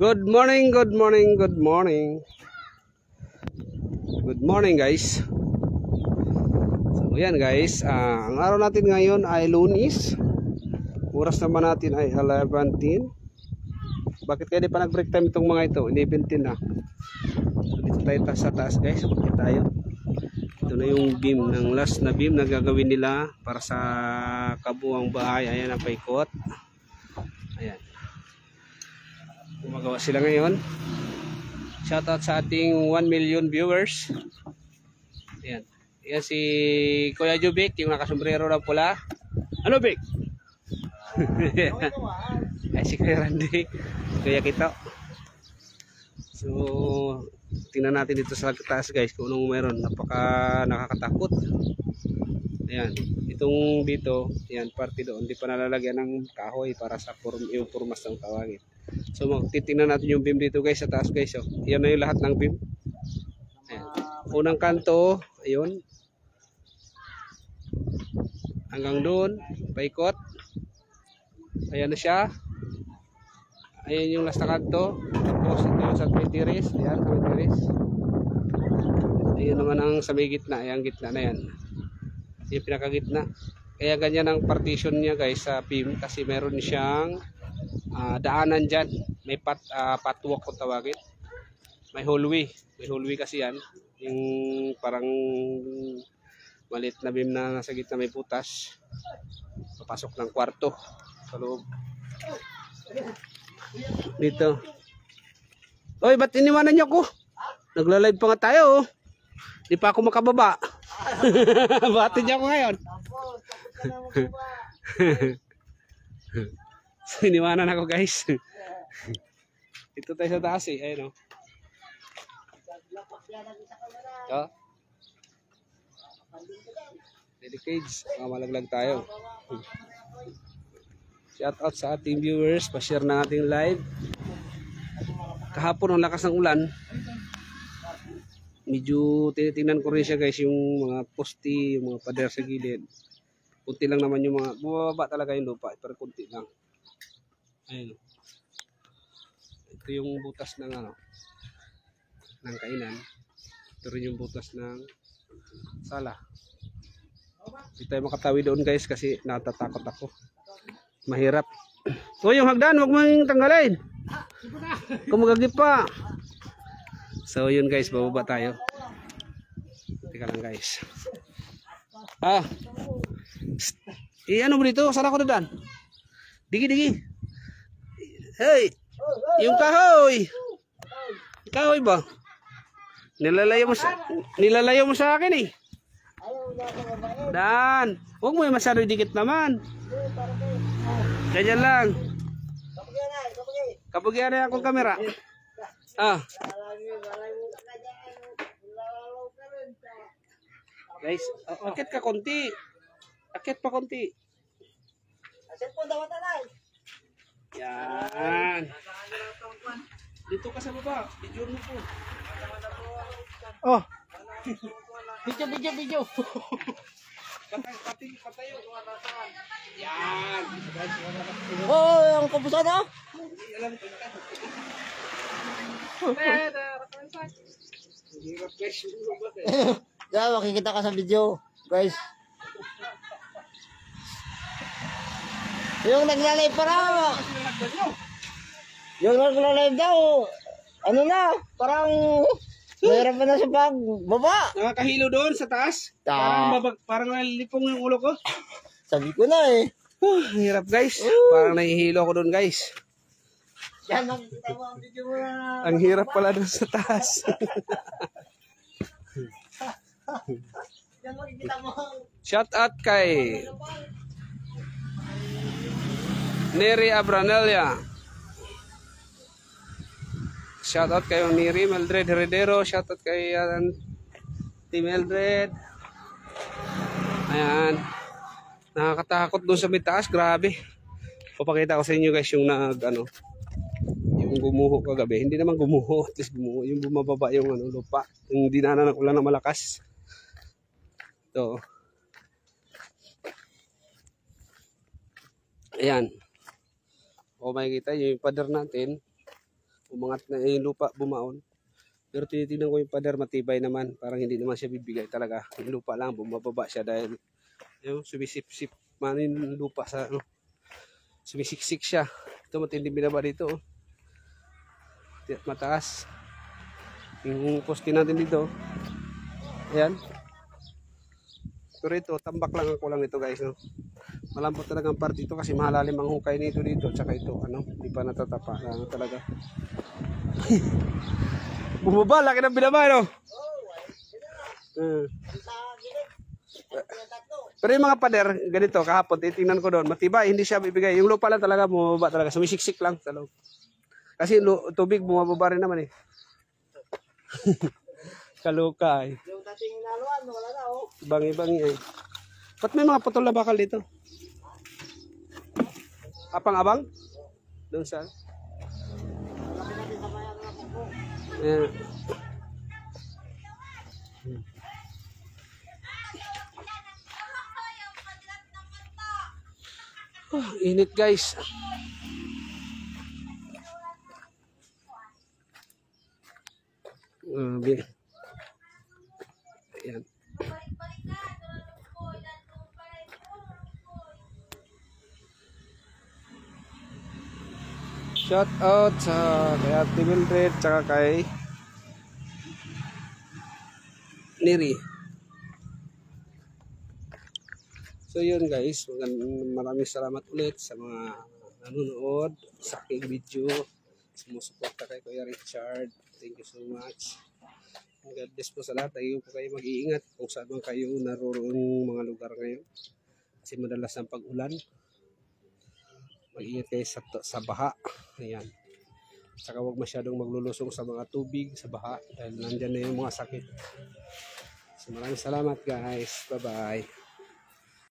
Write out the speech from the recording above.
Good morning, good morning, good morning. Good morning guys. So yan guys, ang araw natin ngayon ay Lunes. Oras naman natin ay 11:10. Bakit kaya di pa nag-break time itong mga ito? 11:10 na. So dito tayo sa taas guys, bakit tayo? Ito na yung beam, ng last na beam na gagawin nila para sa kabuang bahay. Ayan ang paikot. Ayan. Gumagawa sila ngayon. Shoutout sa ating 1 million viewers. Ayan. Ayan si Kuya Jubik, yung nakasombrero na pula. Ano Bik? Ay si Kuya Randy, Kuya Kito. So tingnan natin dito sa taas guys kung anong meron. Napaka nakakatakot. Ayan. Itong dito, ayan, parte doon. Hindi pa nalalagyan ng kahoy para sa yung purmas ng tawagin. So titingnan natin yung beam dito guys sa taas guys. Oh. Yan na yung lahat ng beam. Ayan. Unang kanto, ayun. Hanggang doon, paikot. Ayan na siya. Ayan yung last na kanto. Tapos ito yung sa tiris. Ayan, sa tiris. Ayan naman ang sa may gitna. Ayan, gitna na yan. Yung pinakagitna. Kaya ganyan ang partition niya guys sa beam. Kasi meron siyang daanan dyan. May patwalk kung tawagin. May hallway. May hallway kasi yan. Yung parang maliit na beam na nasa gitna may butas. Papasok ng kwarto sa loob. Dito. Oy, ba't iniwanan niyo ko? Nagla-live pa nga tayo. Di pa ako makababa. Batin niyo ako ngayon. So, iniwanan ako guys. Ito tayo sa taas eh. Ayun o. So, dedicates. Malaglag tayo. Shout out sa ating viewers. Pa-share na ating live. Kahapon ang lakas ng ulan. Medyo tinitingnan ko rin siya guys. Yung mga poste, yung mga pader sa gilid. Kunti lang naman yung mga, bumababa talaga yung lupa. Pero kunti lang. Ayun. Ito yung butas ng ng kainan. Ito rin yung butas ng sala. Hindi tayo makatawi doon guys kasi natatakot ako. Mahirap. So yung hagdan, wag mo yung tanggalin. Kumagagip pa. So yun guys, bababa tayo. Teka lang guys. Ano mo dito? Saan ako na dan? Digi. Hey! Yung kahoy! Kahoy ba? Nilalayo mo sa akin eh. Dan! Huwag mo yung masyado dikit naman. Ganyan lang. Kapagyan na akong kamera. Guys, akit ka konti. Akit pa konti. Akit po daw tanay. Yan. Dito ka sa baba. Video mo po. Oh. Video. Patayo. Yan. Oh, ang kapusan na. Alam ko ka. Yeah, makikita ka sa video, guys. Yung nagla-live pa raw. Yung nagla-live daw. Ano na? Parang mahirap na sa pagbaba. Nakakahilo doon sa taas. Parang nalilipong yung ulo ko. Sabi ko na eh. Hirap guys. Parang nahihilo ako doon guys. Yan, makikita mo ang video mo na. Ang hirap pala doon sa taas. Yan, makikita mo. Shout out kay Neri Abranelia. Shout out kay Neri Mildred Heredero. Shout out kay Team Mildred. Ayan. Nakakatakot doon sa may taas. Grabe. Papakita ko sa inyo guys yung yung gumuho kagabi. Hindi naman gumuho. At least gumuho. Yung bumababa yung lupa. Yung dinanan ng ulan na malakas. Ito. Ayan. O makikita yung pader natin. umangat na yung lupa, bumaon. Pero tinitingnan ko yung pader, matibay naman. Parang hindi naman siya bibigay talaga. Yung lupa lang, bumababa siya dahil yung sumisip-sip man yung lupa sa ano. Sumisiksik siya. Ito matinding binaba dito. Mataas. Yung poste natin dito. Ayan. Pero ito, tambak lang ako lang ito guys. No? Malambot talaga ang part dito kasi mahalalim ang hukay nito dito. Tsaka ito, ano, hindi pa natatapa. Ano talaga. Bumaba, laki ng binaba, no? Pero yung mga pader, ganito, kahapon, titingnan ko doon, matibay, hindi siya bibigay. Yung lupa lang talaga, bumaba talaga. Sumisiksik lang sa loob. Kasi tubig, bumababa rin naman eh. Kaluka eh. Yung dating inaluan, wala na oh. Bangi-bangi eh. Ba't may mga putol na bakal dito? Apang-abang? Doon sa? Laki natin sa bayan ng kuko. Yeah. Init guys. Ayan. Shout out sa kay Ate Mildred tsaka kay Neri. So yun guys, maraming salamat ulit sa mga nanonood sa aking video. Sumusuporta kay Kuya Richard. Thank you so much. God bless po sa lahat. Ayaw po kayo mag-iingat kung saan man kayo naroon mga lugar ngayon. Kasi madalas ng pag-ulan. Mag-ingat kayo sa baha. Ayan. Saka huwag masyadong maglulusong sa mga tubig, sa baha. Dahil nandyan na yung mga sakit. So maraming salamat guys. Bye-bye.